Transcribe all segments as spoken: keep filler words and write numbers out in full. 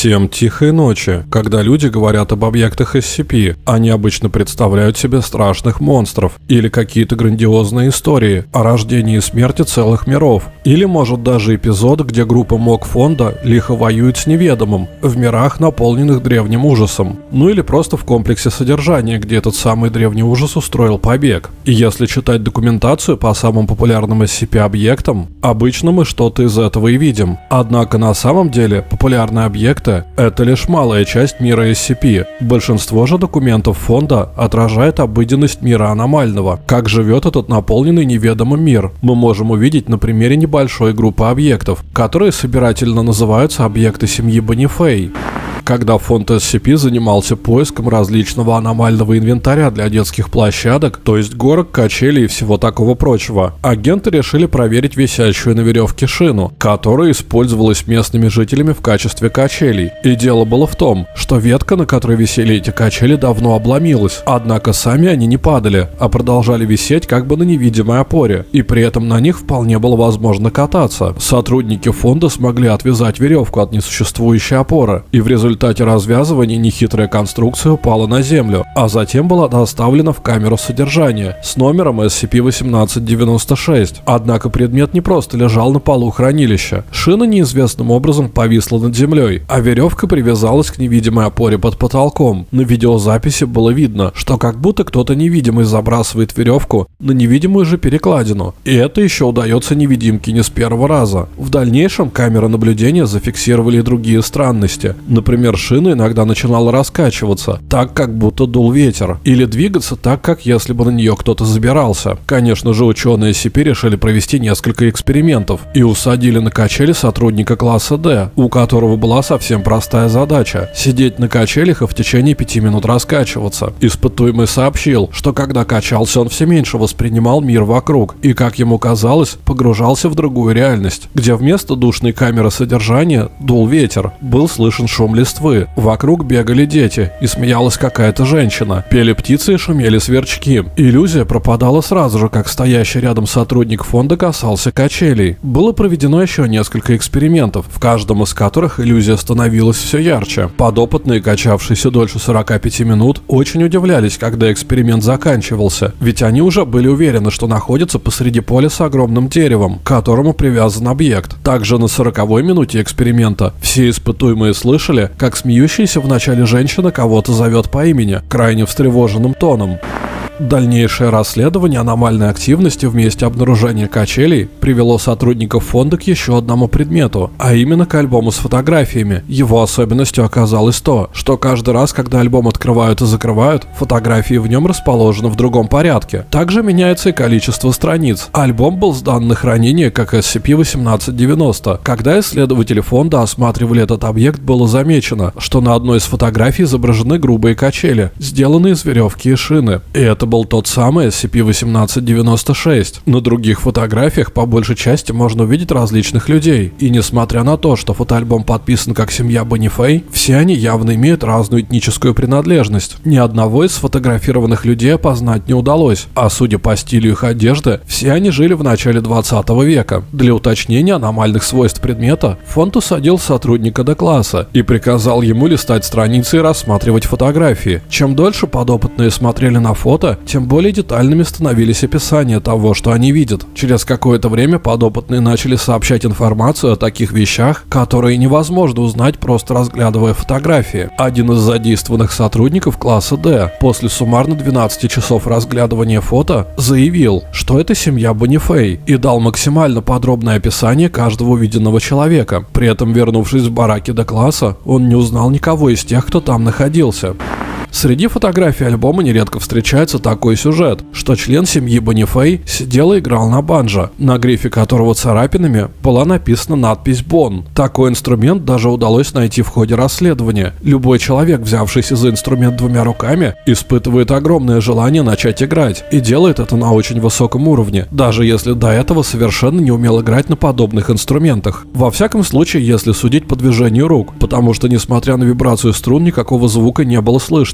Всем тихой ночи. Когда люди говорят об объектах эс си пи, они обычно представляют себе страшных монстров или какие-то грандиозные истории о рождении и смерти целых миров. Или, может, даже эпизод, где группа МОК-фонда лихо воюет с неведомым в мирах, наполненных древним ужасом. Ну или просто в комплексе содержания, где этот самый древний ужас устроил побег. И если читать документацию по самым популярным эс си пи объектам, обычно мы что-то из этого и видим. Однако на самом деле популярные объекты — это лишь малая часть мира эс си пи. Большинство же документов фонда отражает обыденность мира аномального. Как живет этот наполненный неведомым мир, мы можем увидеть на примере небольшой группы объектов, которые собирательно называются объекты семьи Бонифей. Когда фонд эс си пи занимался поиском различного аномального инвентаря для детских площадок, то есть горок, качелей и всего такого прочего, агенты решили проверить висящую на веревке шину, которая использовалась местными жителями в качестве качелей. И дело было в том, что ветка, на которой висели эти качели, давно обломилась, однако сами они не падали, а продолжали висеть как бы на невидимой опоре, и при этом на них вполне было возможно кататься. Сотрудники фонда смогли отвязать веревку от несуществующей опоры, и в результате В результате развязывания нехитрая конструкция упала на землю, а затем была доставлена в камеру содержания с номером эс си пи восемнадцать девяносто шесть. Однако предмет не просто лежал на полу хранилища. Шина неизвестным образом повисла над землей, а веревка привязалась к невидимой опоре под потолком. На видеозаписи было видно, что как будто кто-то невидимый забрасывает веревку на невидимую же перекладину. И это еще удается невидимке не с первого раза. В дальнейшем камеры наблюдения зафиксировали и другие странности. Например, шина иногда начинала раскачиваться, так как будто дул ветер, или двигаться так, как если бы на нее кто-то забирался. Конечно же, ученые эс си пи решили провести несколько экспериментов и усадили на качели сотрудника класса Д, у которого была совсем простая задача – сидеть на качелях и в течение пяти минут раскачиваться. Испытуемый сообщил, что когда качался, он все меньше воспринимал мир вокруг и, как ему казалось, погружался в другую реальность, где вместо душной камеры содержания дул ветер, был слышен шум листвы. Вокруг бегали дети, и смеялась какая-то женщина. Пели птицы и шумели сверчки. Иллюзия пропадала сразу же, как стоящий рядом сотрудник фонда касался качелей. Было проведено еще несколько экспериментов, в каждом из которых иллюзия становилась все ярче. Подопытные, качавшиеся дольше сорока пяти минут, очень удивлялись, когда эксперимент заканчивался, ведь они уже были уверены, что находятся посреди поля с огромным деревом, к которому привязан объект. Также на сороковой минуте эксперимента все испытуемые слышали, как смеющаяся в начале женщина кого-то зовет по имени, крайне встревоженным тоном. Дальнейшее расследование аномальной активности в месте обнаружения качелей привело сотрудников фонда к еще одному предмету, а именно к альбому с фотографиями. Его особенностью оказалось то, что каждый раз, когда альбом открывают и закрывают, фотографии в нем расположены в другом порядке. Также меняется и количество страниц. Альбом был сдан на хранение как эс си пи восемнадцать девяносто. Когда исследователи фонда осматривали этот объект, было замечено, что на одной из фотографий изображены грубые качели, сделанные из веревки и шины. И это был тот самый эс си пи восемнадцать девяносто шесть. На других фотографиях по большей части можно увидеть различных людей. И несмотря на то, что фотоальбом подписан как семья Бонифей, все они явно имеют разную этническую принадлежность. Ни одного из сфотографированных людей опознать не удалось, а судя по стилю их одежды, все они жили в начале двадцатого века. Для уточнения аномальных свойств предмета фонд усадил сотрудника Д-класса и приказал ему листать страницы и рассматривать фотографии. Чем дольше подопытные смотрели на фото, тем более детальными становились описания того, что они видят. Через какое-то время подопытные начали сообщать информацию о таких вещах, которые невозможно узнать, просто разглядывая фотографии. Один из задействованных сотрудников класса Д после суммарно двенадцати часов разглядывания фото заявил, что это семья Бонифей, и дал максимально подробное описание каждого увиденного человека. При этом, вернувшись в бараки Д-класса, он не узнал никого из тех, кто там находился. Среди фотографий альбома нередко встречается такой сюжет, что член семьи Бонифей сидел и играл на банджо, на грифе которого царапинами была написана надпись «Бон». Такой инструмент даже удалось найти в ходе расследования. Любой человек, взявшийся за инструмент двумя руками, испытывает огромное желание начать играть, и делает это на очень высоком уровне, даже если до этого совершенно не умел играть на подобных инструментах. Во всяком случае, если судить по движению рук, потому что, несмотря на вибрацию струн, никакого звука не было слышно.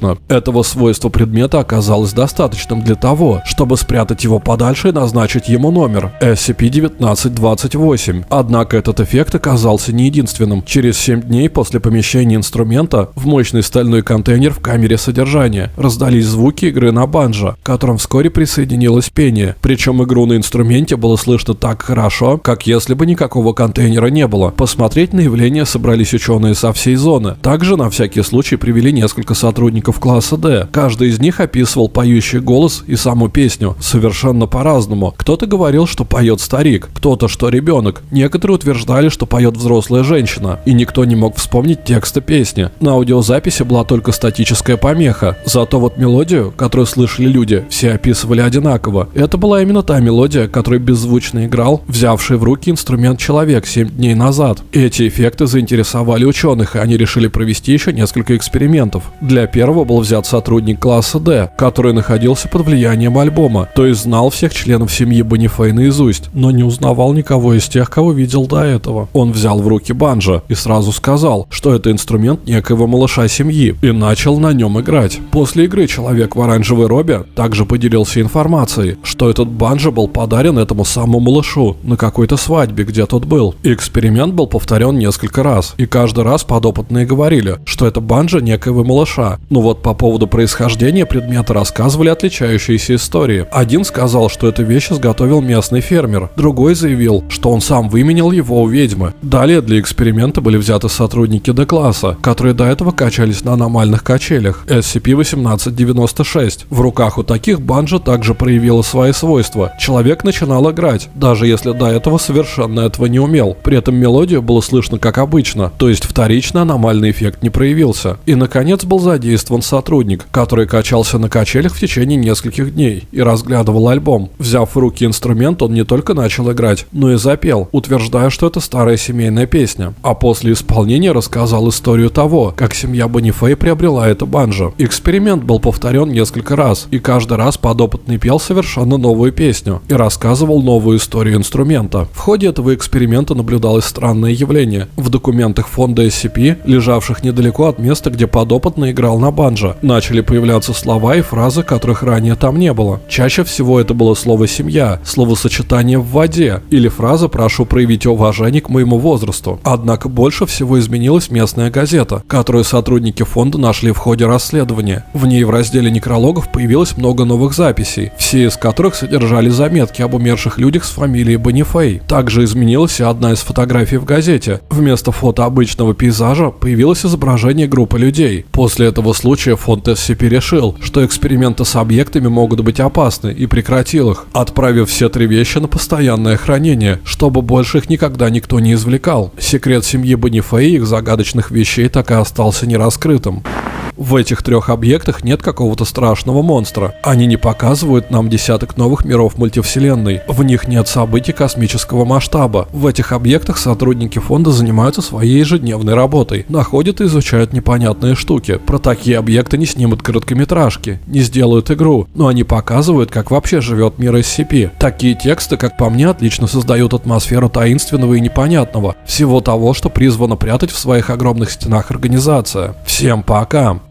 неудивительно. Этого свойства предмета оказалось достаточным для того, чтобы спрятать его подальше и назначить ему номер эс си пи девятнадцать двадцать восемь. Однако этот эффект оказался не единственным. Через семь дней после помещения инструмента в мощный стальной контейнер в камере содержания раздались звуки игры на банджо, к которым вскоре присоединилось пение. Причем игру на инструменте было слышно так хорошо, как если бы никакого контейнера не было. Посмотреть на явление собрались ученые со всей зоны. Также на всякий случай привели несколько сотрудников класса Д. Каждый из них описывал поющий голос и саму песню совершенно по-разному. Кто-то говорил, что поет старик, кто-то, что ребенок. Некоторые утверждали, что поет взрослая женщина, и никто не мог вспомнить текста песни. На аудиозаписи была только статическая помеха, зато вот мелодию, которую слышали люди, все описывали одинаково. Это была именно та мелодия, которую беззвучно играл взявший в руки инструмент человек семь дней назад. Эти эффекты заинтересовали ученых, и они решили провести еще несколько экспериментов. Для первого был взят сотрудник класса Д, который находился под влиянием альбома, то есть знал всех членов семьи Бонифей наизусть, но не узнавал никого из тех, кого видел до этого. Он взял в руки банджо и сразу сказал, что это инструмент некоего малыша семьи, и начал на нем играть. После игры человек в оранжевой робе также поделился информацией, что этот банджо был подарен этому самому малышу на какой-то свадьбе, где тот был. Эксперимент был повторен несколько раз, и каждый раз подопытные говорили, что это банджо некоего малыша. Но вот по поводу происхождения предмета рассказывали отличающиеся истории. Один сказал, что эту вещь изготовил местный фермер, другой заявил, что он сам выменял его у ведьмы. Далее для эксперимента были взяты сотрудники Д-класса, которые до этого качались на аномальных качелях эс си пи восемнадцать девяносто шесть. В руках у таких банджо также проявило свои свойства. Человек начинал играть, даже если до этого совершенно этого не умел. При этом мелодию было слышно как обычно, то есть вторично аномальный эффект не проявился. И наконец был задействован сотрудник, который качался на качелях в течение нескольких дней и разглядывал альбом. Взяв в руки инструмент, он не только начал играть, но и запел, утверждая, что это старая семейная песня. А после исполнения рассказал историю того, как семья Бонифей приобрела это банджо. Эксперимент был повторен несколько раз, и каждый раз подопытный пел совершенно новую песню и рассказывал новую историю инструмента. В ходе этого эксперимента наблюдалось странное явление. В документах фонда эс си пи, лежавших недалеко от места, где подопытный играл на банджо, начали появляться слова и фразы, которых ранее там не было. Чаще всего это было слово «семья», словосочетание «в воде» или фраза «прошу проявить уважение к моему возрасту». Однако больше всего изменилась местная газета, которую сотрудники фонда нашли в ходе расследования. В ней в разделе некрологов появилось много новых записей, все из которых содержали заметки об умерших людях с фамилией Бонифей. Также изменилась и одна из фотографий в газете. Вместо фото обычного пейзажа появилось изображение группы людей. После этого случая фонд эс си пи решил, что эксперименты с объектами могут быть опасны, и прекратил их, отправив все три вещи на постоянное хранение, чтобы больше их никогда никто не извлекал. Секрет семьи Бонифей и их загадочных вещей так и остался нераскрытым. В этих трех объектах нет какого-то страшного монстра. Они не показывают нам десяток новых миров мультивселенной. В них нет событий космического масштаба. В этих объектах сотрудники фонда занимаются своей ежедневной работой. Находят и изучают непонятные штуки. Про такие объекты не снимут короткометражки, не сделают игру, но они показывают, как вообще живет мир эс си пи. Такие тексты, как по мне, отлично создают атмосферу таинственного и непонятного. Всего того, что призвано прятать в своих огромных стенах организация. Всем пока!